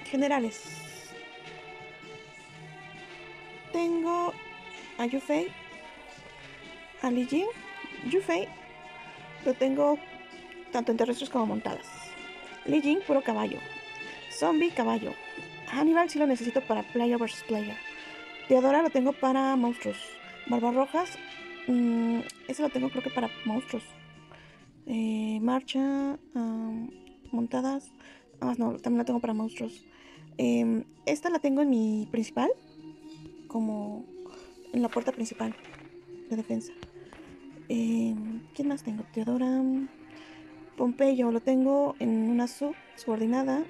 Generales. Tengo a Yufei, a Li Jin, Yufei, lo tengo tanto en terrestres como montadas. Li Jin, puro caballo. Zombie, caballo. Hannibal sí lo necesito para player versus player. Teodora lo tengo para monstruos. Barbarrojas, ese lo tengo creo que para monstruos. Marcha, montadas. No, también la tengo para monstruos. Esta la tengo en mi principal, como en la puerta principal de defensa. ¿Quién más tengo? Teodora. Pompeyo lo tengo en una subordinada.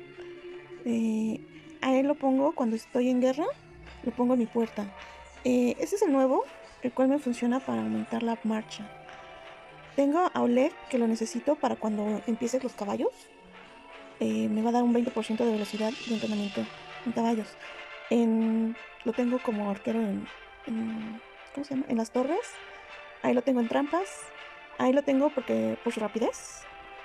A él lo pongo cuando estoy en guerra. Lo pongo en mi puerta. Este es el nuevo, el cual me funciona para aumentar la marcha. Tengo a Oleg, que lo necesito para cuando empiecen los caballos. Me va a dar un 20% de velocidad de entrenamiento en caballos. Lo tengo como arquero ¿cómo se llama? En las torres. Ahí lo tengo en trampas. Ahí lo tengo por su rapidez.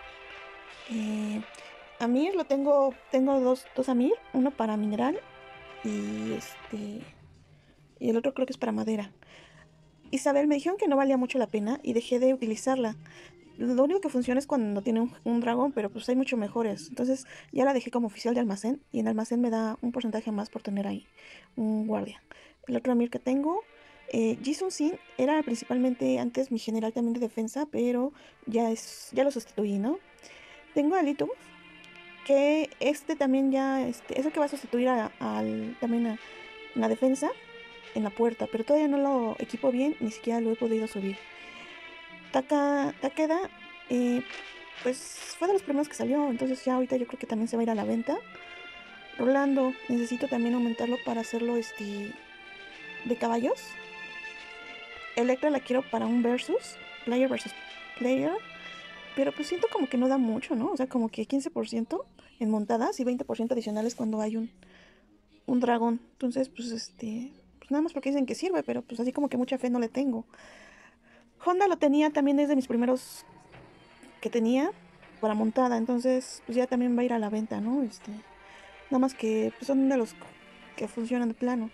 Amir lo tengo dos Amir, uno para mineral y y el otro creo que es para madera. Isabel, me dijeron que no valía mucho la pena y dejé de utilizarla. Lo único que funciona es cuando tiene un dragón, pero pues hay mucho mejores. Entonces ya la dejé como oficial de almacén y en almacén me da un porcentaje más por tener ahí un guardia. El otro Amir que tengo, Jisung Sin era principalmente antes mi general también de defensa, pero ya lo sustituí, ¿no? Tengo a Lito, que también ya es el que va a sustituir también a la defensa en la puerta, pero todavía no lo equipo bien, ni siquiera lo he podido subir. Takeda, pues fue de los primeros que salió, entonces ya ahorita yo creo que también se va a ir a la venta. Rolando, necesito también aumentarlo para hacerlo de caballos. Electra la quiero para un player versus player, pero pues siento como que no da mucho, ¿no? O sea, como que 15% en montadas y 20% adicionales cuando hay un dragón. Entonces, pues nada más porque dicen que sirve, pero pues así como que mucha fe no le tengo. Honda lo tenía también desde mis primeros que tenía para montada, entonces pues ya también va a ir a la venta, ¿no? Nada más que pues son de los que funcionan de plano.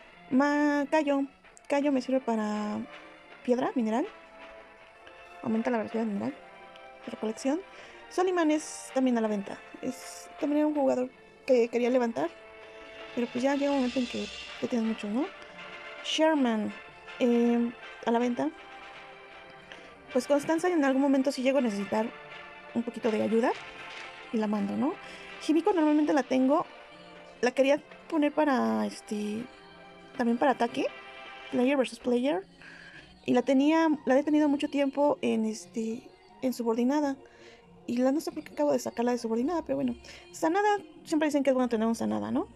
Callo me sirve para piedra, mineral. Aumenta la velocidad mineral de recolección. Soliman es también a la venta. Es también un jugador que quería levantar, pero pues ya llega un momento en que ya tienes mucho, ¿no? Sherman, a la venta. Pues Constanza en algún momento si llego a necesitar un poquito de ayuda y la mando, ¿no? Himiko normalmente la tengo. La quería poner para también para ataque, player versus player. Y la he tenido mucho tiempo en subordinada. Y no sé por qué acabo de sacarla de subordinada, pero bueno. Sanada, siempre dicen que es bueno tener un Sanada, ¿no?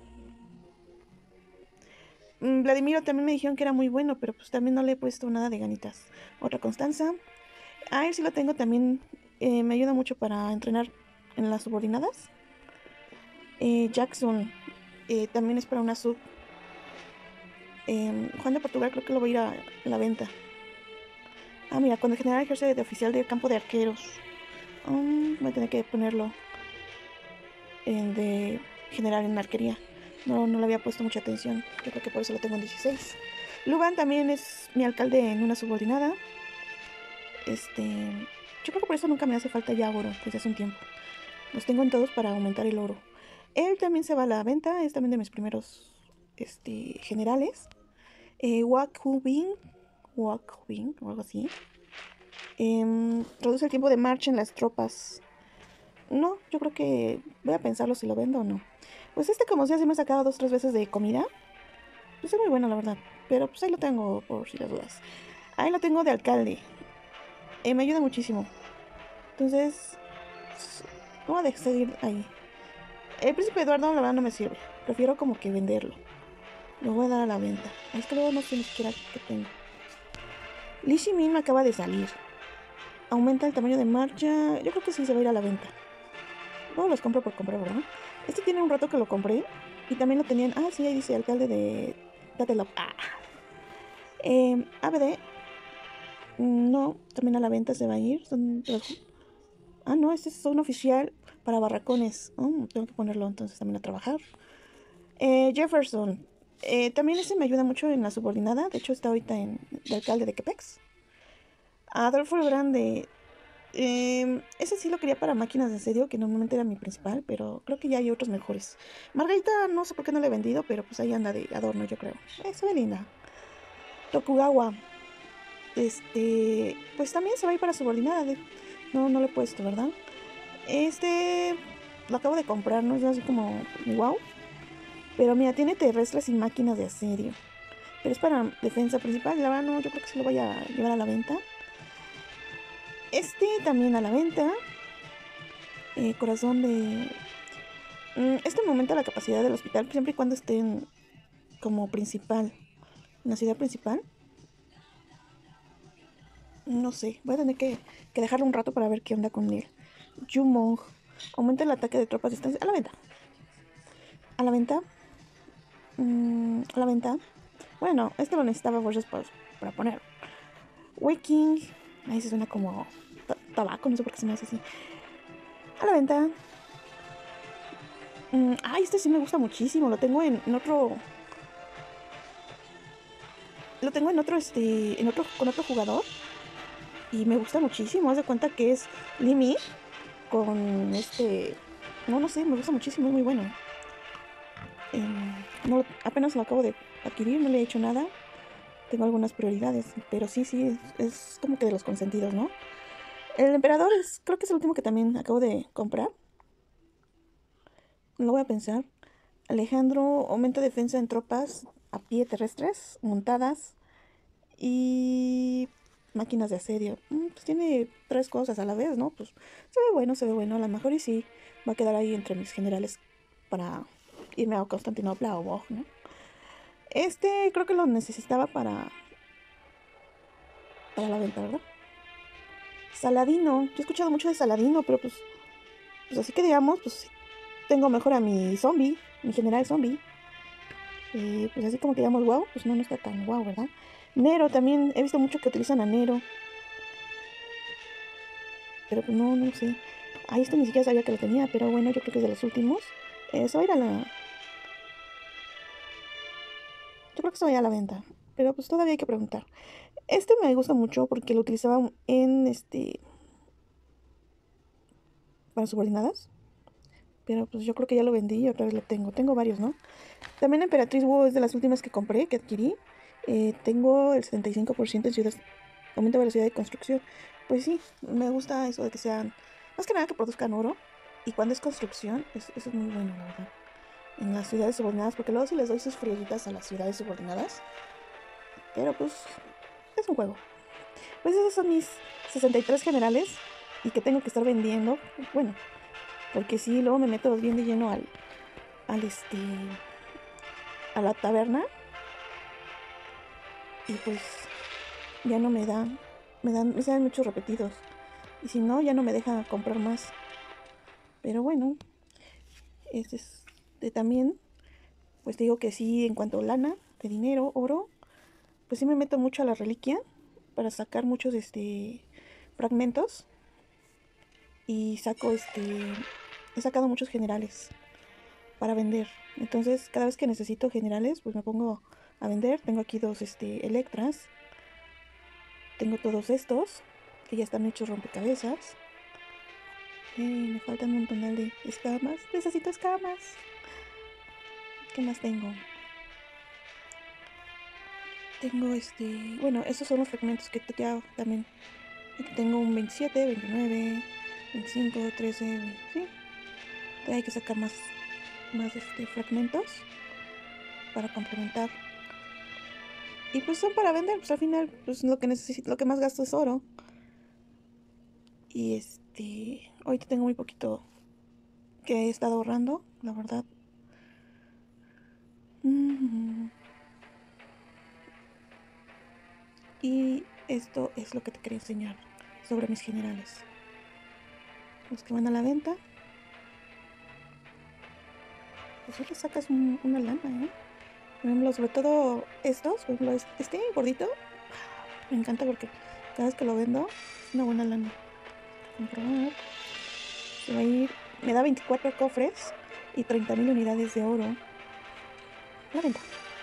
Vladimiro también me dijeron que era muy bueno, pero pues también no le he puesto nada de ganitas. Otra Constanza. A él sí lo tengo también. Me ayuda mucho para entrenar en las subordinadas. Jackson también es para una sub. Juan de Portugal creo que lo voy a ir a la venta. Ah, mira, cuando el general ejerce de oficial del campo de arqueros. Voy a tener que ponerlo de general en arquería. No le había puesto mucha atención. Yo creo que por eso lo tengo en 16. Lugan también es mi alcalde en una subordinada. Yo creo que por eso nunca me hace falta ya oro desde hace un tiempo. Los tengo en todos para aumentar el oro. Él también se va a la venta. Es también de mis primeros generales. Wakubin o algo así. Reduce el tiempo de marcha en las tropas. No, yo creo que voy a pensarlo si lo vendo o no. Pues como sea, se me ha sacado 2 o 3 veces de comida. Pues es muy bueno, la verdad. Pero pues ahí lo tengo por si las dudas. Ahí lo tengo de alcalde. Me ayuda muchísimo. Entonces, no voy a seguir ahí. El príncipe Eduardo, la verdad, no me sirve. Prefiero como que venderlo. Lo voy a dar a la venta. Es que luego no sé ni siquiera qué tengo. Li Shimin me acaba de salir. Aumenta el tamaño de marcha. Yo creo que sí se va a ir a la venta. Luego los compro por comprar, ¿verdad? Tiene un rato que lo compré. Y también lo tenían. Ah, sí, ahí dice alcalde de Datelop. ABD. No, también a la venta se va a ir. No, este es un oficial para barracones. Tengo que ponerlo entonces también a trabajar. Jefferson. También ese me ayuda mucho en la subordinada. De hecho, está ahorita de alcalde de Quepex. Adolfo el Grande. Ese sí lo quería para máquinas de asedio, que normalmente era mi principal, pero creo que ya hay otros mejores. Margarita no sé por qué no la he vendido, pero pues ahí anda de adorno, yo creo. Se ve linda. Tokugawa. Pues también se va a ir para subordinada. No, no lo he puesto, ¿verdad? Lo acabo de comprar, no es así como wow. Pero mira, tiene terrestres y máquinas de asedio. Pero es para defensa principal. La verdad, no, yo creo que se lo voy a llevar a la venta. También a la venta. Corazón de... Este aumenta la capacidad del hospital siempre y cuando estén como principal. En la ciudad principal. No sé, voy a tener que dejarlo un rato para ver qué onda con él. Jumong. Aumenta el ataque de tropas distancia. A la venta. A la venta. A la venta. Bueno, lo necesitaba fuerzas para poner. Waking. Ahí se suena como tabaco, no sé por qué se me hace así. A la venta. Este sí me gusta muchísimo. Lo tengo en otro. Lo tengo en otro, con otro jugador. Y me gusta muchísimo. Haz de cuenta que es Limi con No sé, me gusta muchísimo, es muy bueno. No, apenas lo acabo de adquirir, no le he hecho nada. Tengo algunas prioridades, pero sí, es como que de los consentidos, ¿no? El emperador creo que es el último que también acabo de comprar. No lo voy a pensar. Alejandro aumenta defensa en tropas a pie terrestres, montadas y máquinas de asedio. Pues tiene 3 cosas a la vez, ¿no? Pues se ve bueno, se ve bueno. A lo mejor y sí va a quedar ahí entre mis generales para irme a Constantinopla o Bog, ¿no? Creo que lo necesitaba para la venta, ¿verdad? Saladino. Yo he escuchado mucho de Saladino, pero pues así que digamos, pues tengo mejor a mi zombie, mi general zombie. Pues así como que digamos, wow, pues no está tan wow, ¿verdad? Nero también, he visto mucho que utilizan a Nero. Pero pues no sé. Ahí ni siquiera sabía que lo tenía, pero bueno, yo creo que es de los últimos. Se va a ir a la... Yo creo que se va a ir a la venta. Pero pues todavía hay que preguntar. Me gusta mucho porque lo utilizaba en para subordinadas. Pero pues yo creo que ya lo vendí y otra vez lo tengo. Tengo varios, ¿no? También Emperatriz WoW es de las últimas que compré, que adquirí. Tengo el 75% en ciudades. Aumento velocidad de construcción. Pues sí, me gusta eso de que sean... Más que nada que produzcan oro. Y cuando es construcción, eso es muy bueno, la verdad. En las ciudades subordinadas, porque luego sí les doy sus frieguitas a las ciudades subordinadas. Pero pues es un juego. Pues esos son mis 63 generales y que tengo que estar vendiendo. Bueno, porque si luego me meto bien de lleno al a la taberna y pues ya no me salen muchos repetidos. Y si no, ya no me deja comprar más. Pero bueno, también, pues digo que sí, en cuanto a lana, de dinero, oro, pues sí me meto mucho a la reliquia para sacar muchos fragmentos y he sacado muchos generales para vender. Entonces cada vez que necesito generales pues me pongo a vender. Tengo aquí 2 Electras, tengo todos estos que ya están hechos rompecabezas. Me faltan un montonal de escamas, necesito escamas. ¿Qué más tengo? Tengo bueno, esos son los fragmentos que ya también. Aquí tengo un 27, 29, 25, 13, 20, sí. Hay que sacar más fragmentos para complementar. Y pues son para vender, pues al final pues lo que necesito, lo que más gasto es oro. Y ahorita tengo muy poquito que he estado ahorrando, la verdad. Y esto es lo que te quería enseñar sobre mis generales. Los que van a la venta. Pues sí le sacas una lana, ¿eh? Por ejemplo, sobre todo estos, por ejemplo, este gordito, me encanta porque cada vez que lo vendo es una buena lana. Comprobar. Se va a ir, me da 24 cofres y 30.000 unidades de oro. la venta.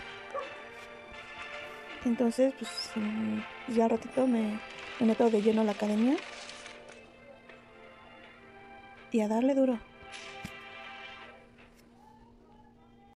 Entonces, pues ya ratito me meto de lleno a la academia y a darle duro.